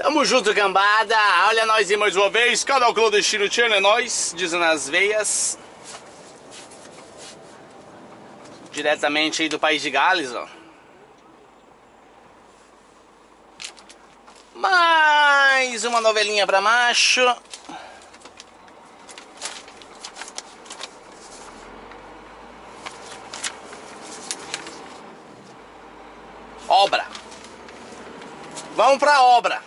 Tamo junto, cambada. Olha nós aí mais uma vez. Canal Clandestino Channel, é nóis. Dizem nas veias. Diretamente aí do país de Gales, ó. Mais uma novelinha pra macho. Obra. Vamos pra obra.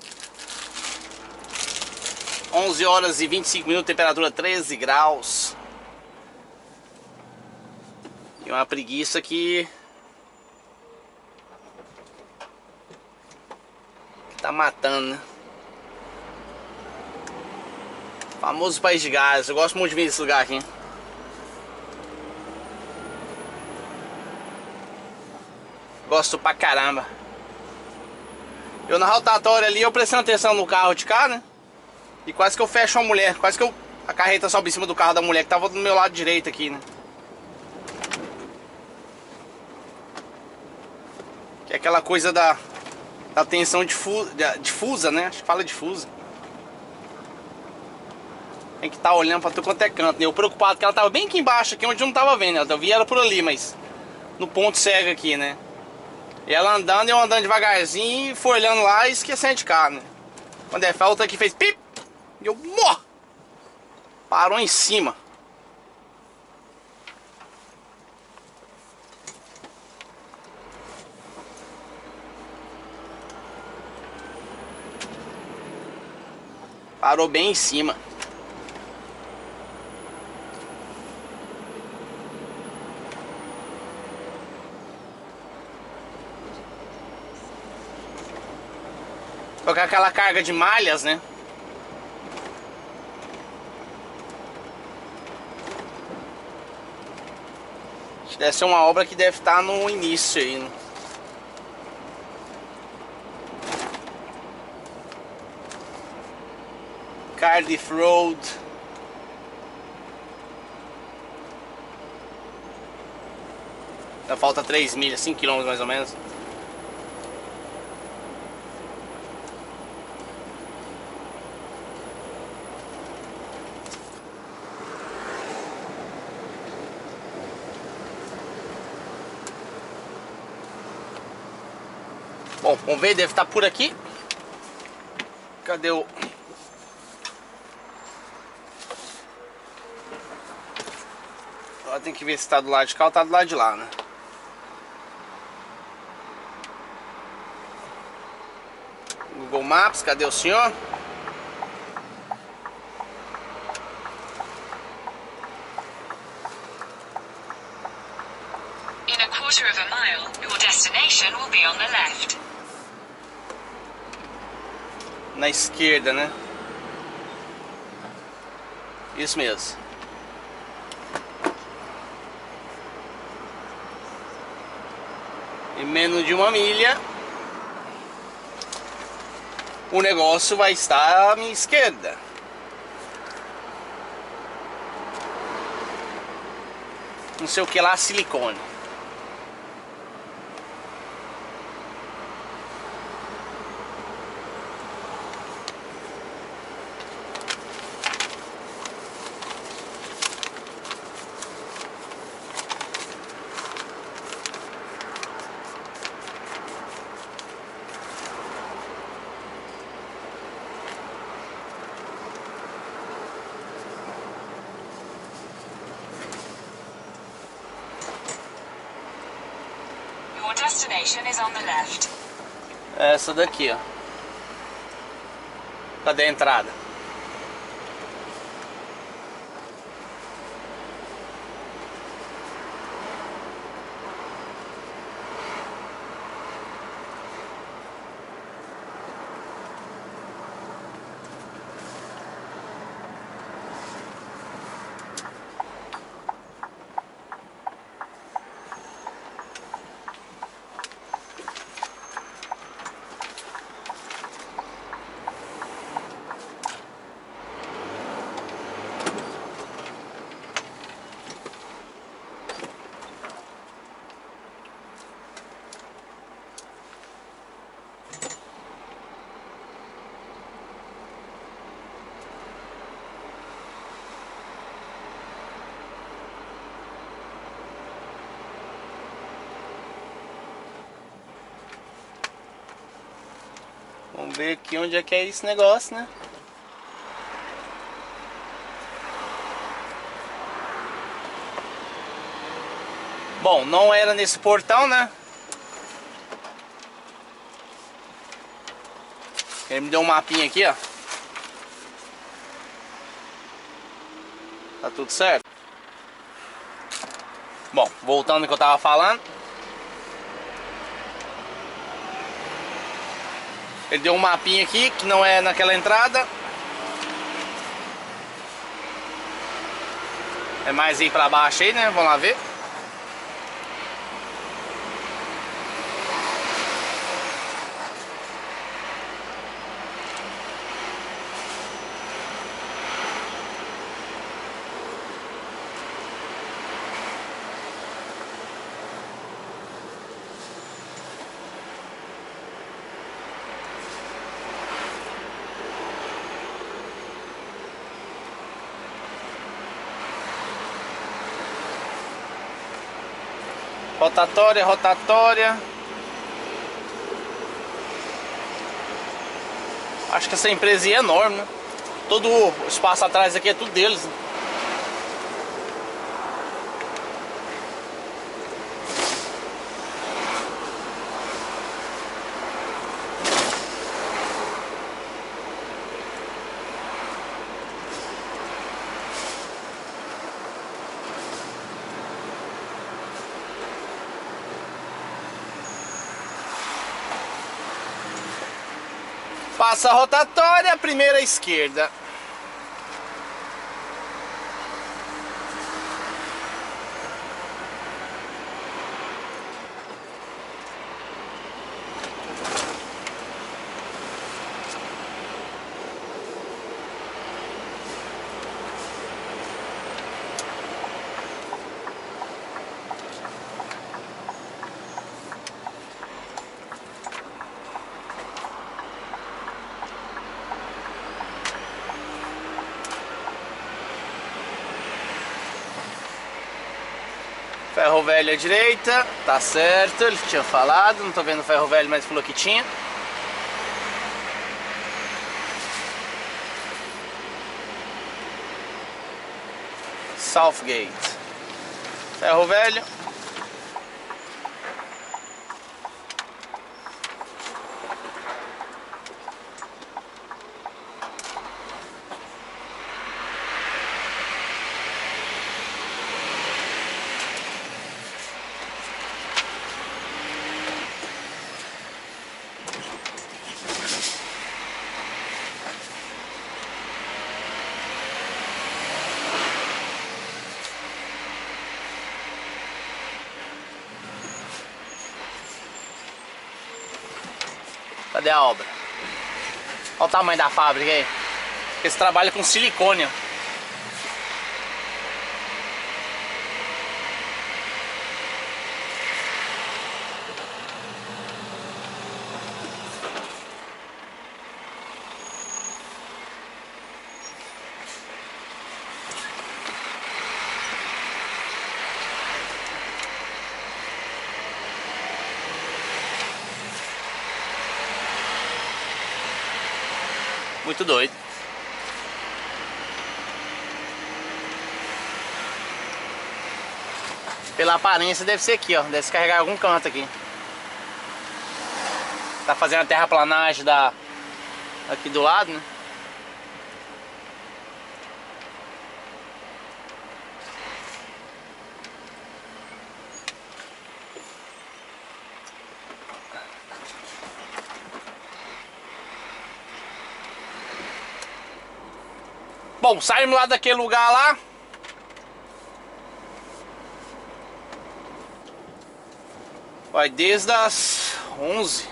11 horas e 25 minutos, temperatura 13 graus. E uma preguiça que tá matando, né? Famoso país de Gales. Eu gosto muito de vir nesse lugar aqui. Gosto pra caramba. Eu na rotatória ali, eu prestando atenção no carro de cá, né? E quase que eu fecho uma mulher. Quase que a carreta sobe em cima do carro da mulher que tava do meu lado direito aqui, né? Que é aquela coisa da tensão difusa, né? Acho que fala difusa. Tem que estar olhando pra tudo quanto é canto, né? Eu preocupado que ela tava bem aqui embaixo, aqui onde eu não tava vendo. Eu vi ela por ali, mas no ponto cego aqui, né? E ela andando e eu andando devagarzinho, foi olhando lá e esquecendo de carro, né? Quando é falta aqui fez pip! E eu morro! Parou em cima. Parou bem em cima. Com aquela carga de malhas, né? Deve ser uma obra que deve estar no início aí, né? Cardiff Road. Ainda falta 3 milhas, 5 km mais ou menos. Bom, vamos ver, deve estar por aqui. Cadê o... Agora tem que ver se está do lado de cá ou está do lado de lá, né? Google Maps, cadê o senhor? In a quarter of a mile, your destination will be on the left. Na esquerda, né? Isso mesmo. Em menos de uma milha, o negócio vai estar à minha esquerda. Não sei o que lá, silicone. Your destination is on the left. Essa daqui, ó. Cadê a entrada? Vamos ver aqui onde é que é esse negócio, né? Bom, não era nesse portão, né? Ele me deu um mapinha aqui, ó. Tá tudo certo. Bom, voltando ao que eu tava falando. Ele deu um mapinha aqui, que não é naquela entrada. É mais ir pra baixo aí, né? Vamos lá ver. Rotatória, rotatória. Acho que essa empresa é enorme, né? Todo o espaço atrás aqui é tudo deles, né? Passa a rotatória, primeira esquerda. Ferro velho à direita, tá certo, ele tinha falado, não tô vendo o ferro velho, mas falou que tinha. Southgate. Ferro velho. Cadê a obra? Olha o tamanho da fábrica aí. Eles trabalham com silicone. Muito doido. Pela aparência deve ser aqui, ó. Deve se carregar algum canto aqui. Tá fazendo a terraplanagem aqui do lado, né? Bom, saímos lá daquele lugar lá. Vai desde as 11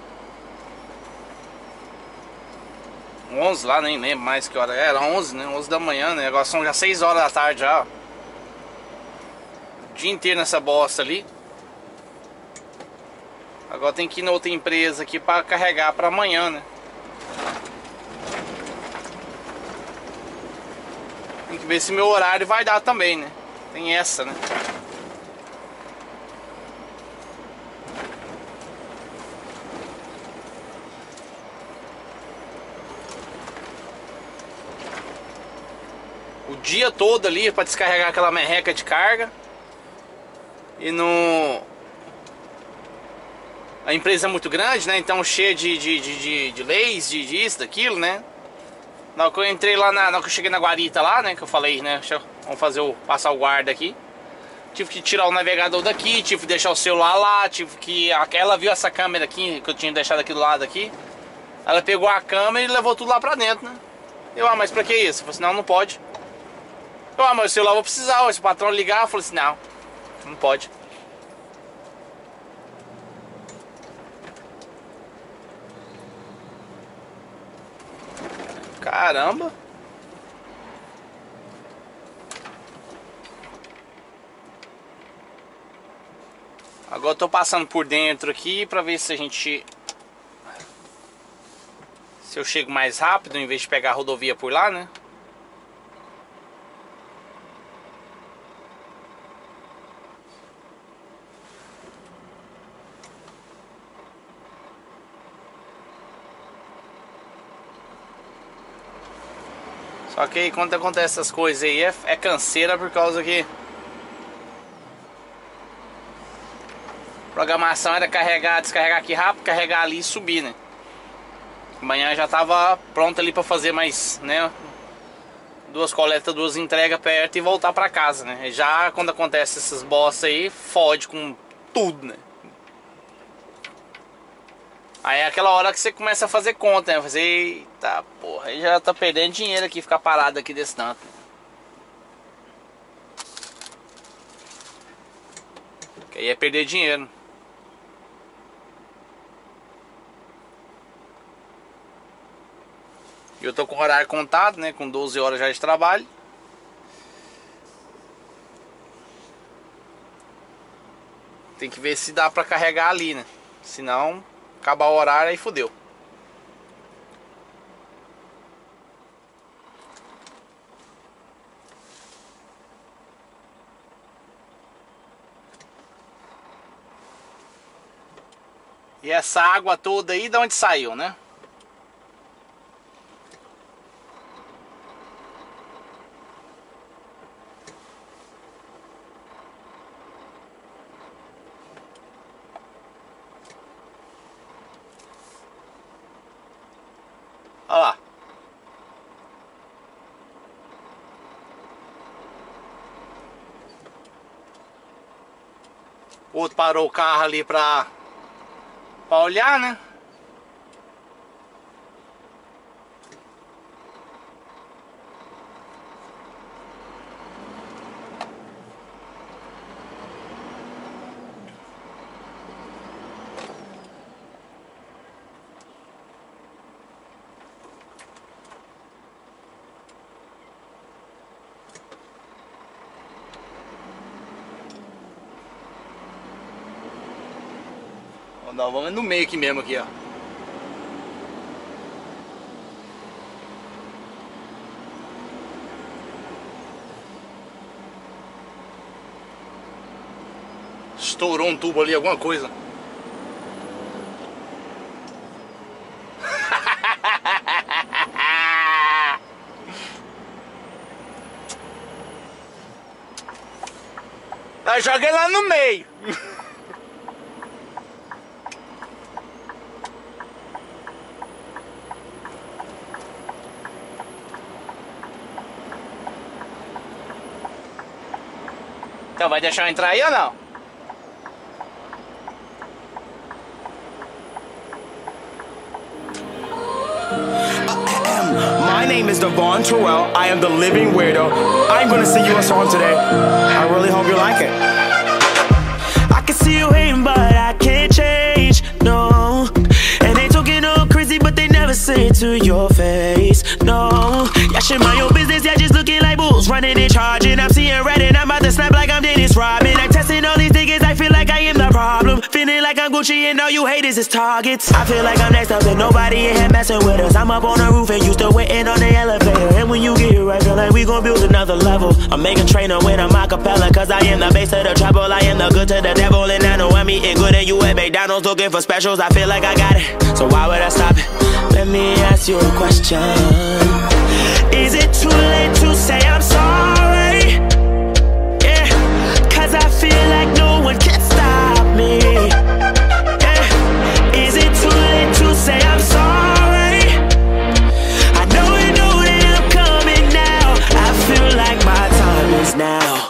lá, nem lembro mais que hora era, 11, né? 11 da manhã, né? Agora são já 6 horas da tarde já, ó. O dia inteiro nessa bosta ali. Agora tem que ir na outra empresa aqui pra carregar pra amanhã, né? Tem que ver se meu horário vai dar também, né? Tem essa, né? o dia todo ali para descarregar aquela merreca de carga. E no... A empresa é muito grande, né? Então cheia de leis, disso, daquilo, né? Na hora que eu entrei lá, na hora que eu cheguei na guarita lá, né? Que eu falei, né? Vamos fazer passar o guarda aqui. Tive que tirar o navegador daqui, tive que deixar o celular lá, tive que... Ela viu essa câmera aqui, que eu tinha deixado aqui do lado aqui. Ela pegou a câmera e levou tudo lá pra dentro, né? Eu, mas pra que isso? Eu falei assim, não pode. Eu, mas o celular eu vou precisar, se o patrão ligar, eu falei assim, não pode. Caramba. Agora eu tô passando por dentro aqui pra ver se a gente... Se eu chego mais rápido em vez de pegar a rodovia por lá, né? Só que aí quando acontece essas coisas aí é canseira por causa que... Programação era carregar, descarregar aqui rápido, carregar ali e subir, né? Amanhã já tava pronto ali pra fazer mais, né? 2 coletas, 2 entregas perto e voltar pra casa, né? Já quando acontece essas bostas aí, fode com tudo, né? Aí é aquela hora que você começa a fazer conta, né? Fazer, eita porra, aí já tá perdendo dinheiro aqui, ficar parado aqui desse tanto. Que aí é perder dinheiro. Eu tô com o horário contado, né? Com 12 horas já de trabalho. Tem que ver se dá pra carregar ali, né? Senão, acabar o horário aí fodeu. E essa água toda aí, de onde saiu, né? Olha lá. O outro parou o carro ali pra olhar, né? Nós vamos no meio aqui mesmo, aqui, ó. Estourou um tubo ali, alguma coisa. Tá jogando lá no meio. Então vai deixar eu entrar aí ou não? My name is Devon Terrell. I am the living weirdo. I'm gonna sing you a song today. I really hope you like it. I can see you hating, but I can't change, no. And they talking all crazy, but they never say it to your face, no. Yeah, shit, mind your business, yeah, just looking like bulls, running and charging. I'm seeing red and I'm about to snap like I'm Dennis Rodman. I'm testing all these niggas, I feel like I am the problem. Feeling like I'm Gucci and all you haters is targets. I feel like I'm next up and nobody in here messing with us. I'm up on the roof and you still waiting on the elevator. And when you get here, I feel like we gon' build another level. I'm making trainer when I'm acapella, cause I am the bass to the treble. I am the good to the devil and I know I'm eating good. And you at McDonald's looking for specials, I feel like I got it, so why would I stop it? Let me ask you a question. Is it too late to say I'm sorry? it like no one can stop me. Yeah. Is it too late to say I'm sorry? I know that I'm coming now. I feel like my time is now.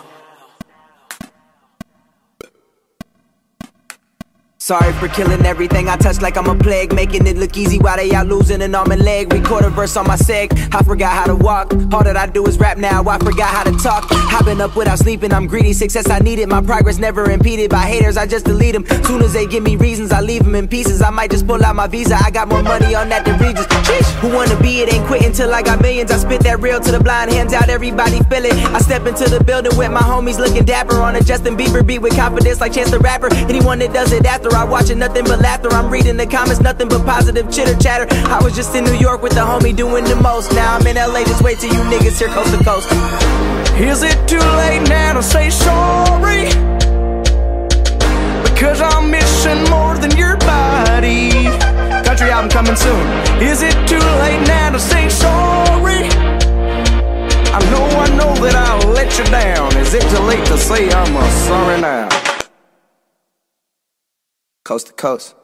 Sorry for killing everything I touch like I'm a plague, making it look easy while they out losing an arm and leg. Record a verse on my seg, I forgot how to walk. All that I do is rap now, I forgot how to talk. I've been up without sleeping, I'm greedy, success I need it. My progress never impeded by haters, I just delete them. Soon as they give me reasons, I leave them in pieces. I might just pull out my visa, I got more money on that than Regis. Who wanna be it, ain't quitting till I got millions. I spit that real to the blind, hands out, everybody feel it. I step into the building with my homies looking dapper, on a Justin Bieber beat with confidence like Chance the Rapper. Anyone that does it after, I watch it, nothing but laughter. I'm reading the comments, nothing but positive chitter chatter. I was just in New York with the homie doing the most. Now I'm in LA, just wait till you niggas hear coast to coast. Is it too late now to say sorry? Because I'm missing more than your body. Country album coming soon. Is it too late now to say sorry? I know that I'll let you down. Is it too late to say I'm sorry now? Coast to coast.